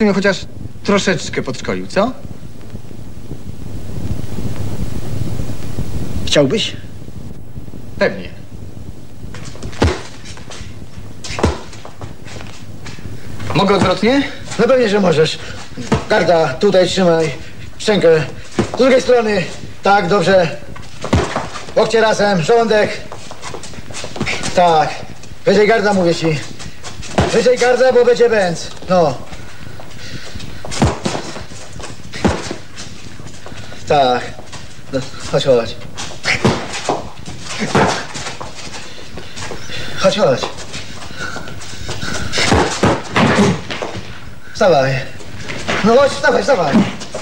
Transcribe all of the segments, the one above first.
mnie chociaż troszeczkę podszkolił, co? Chciałbyś? Pewnie. Mogę odwrotnie? No pewnie, że możesz. Garda, tutaj trzymaj. Szczękę. Z drugiej strony. Tak, dobrze. Łokcie razem, żołądek. Tak. Wyżej garda, mówię ci. Wyżej garda, bo będzie bęc. No. Tak. No, chodź, chodź. Chodź, chodź. Wstawaj. No chodź, wstawaj, wstawaj.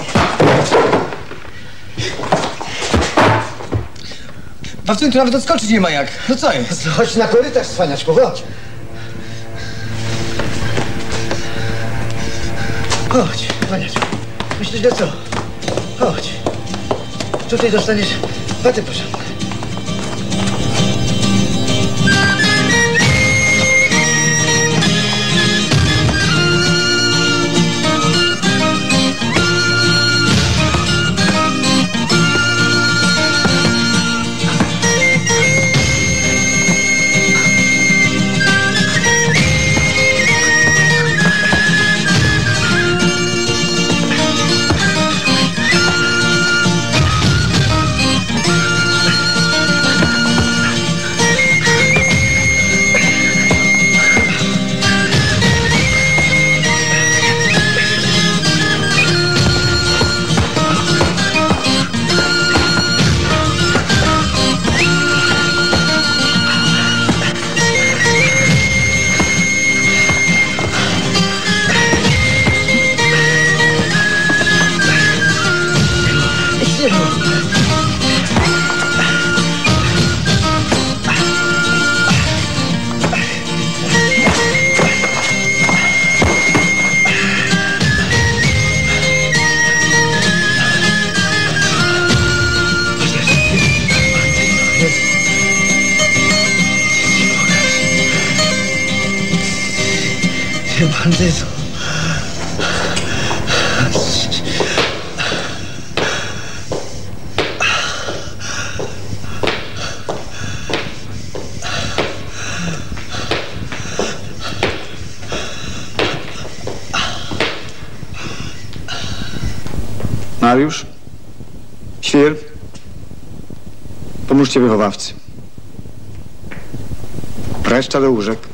Babciu, tu nawet odskoczyć nie ma jak. No co jest? Chodź na korytarz, cwaniaczku, chodź. Chodź, cwaniaczku. Myślisz, że co? Chodź. Tutaj dostaniesz watę porządną. Bandyto. Mariusz? Świr? Pomóżcie wychowawcy. Reszta do łóżek.